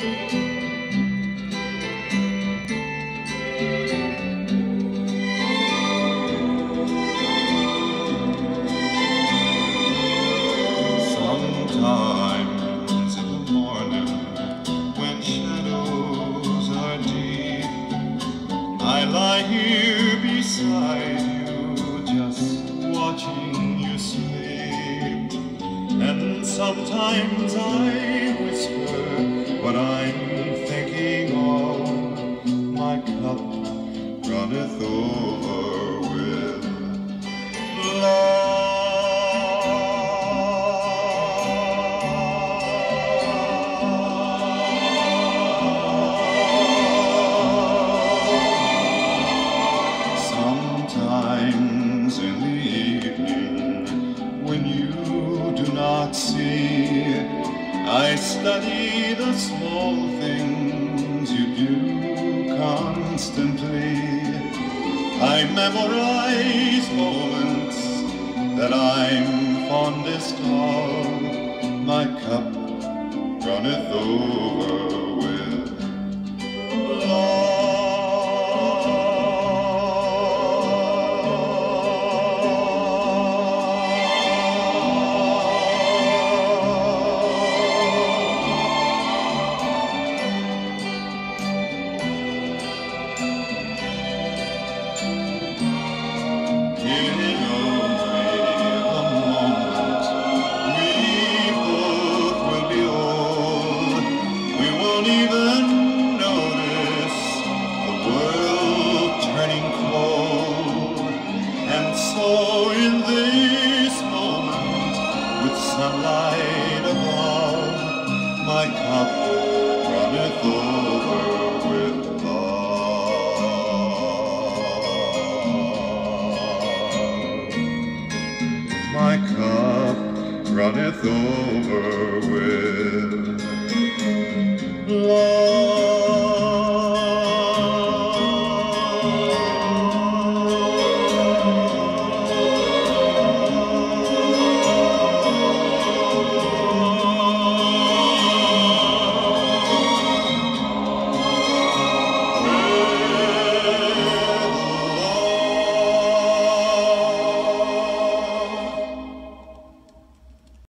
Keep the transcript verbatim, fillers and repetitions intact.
Sometimes in the morning, when shadows are deep, I lie here beside you, just watching you sleep. And sometimes I whisper what I'm thinking of. My cup runneth over with love. Sometimes in the evening, when you do not see, I study the small things you do constantly. I memorize moments that I'm fondest of. My cup runneth over with love. Even notice the world turning cold. And so in this moment, with sunlight above, my cup runneth over with love. My cup runneth over with